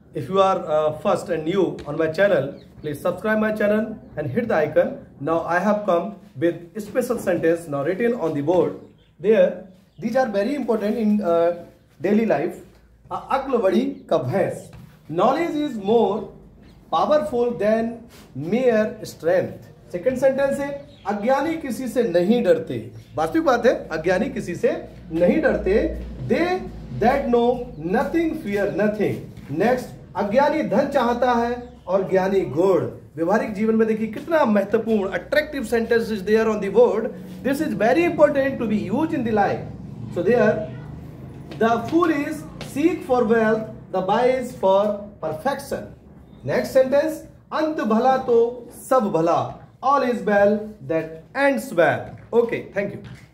If you are first and new on my channel, please subscribe my channel and hit the icon. Now I have come with special sentence now written on the board. There, these are very important in daily life. Akl badi ka bhains. Knowledge is more powerful than mere strength. Second sentence है अज्ञानी किसी से नहीं डरते. वास्तविक बात है, अज्ञानी किसी से नहीं डरते. They that know nothing fear nothing. Next, अज्ञानी धन चाहता है और ज्ञानी गुण. व्यवहारिक जीवन में देखिए कितना महत्वपूर्ण attractive sentence is there on the board. This is very important to be used in the life. So there the fool is seek for wealth, the wise for perfection. Next sentence, अंत भला तो सब भला. All is well that ends well. Okay, thank you.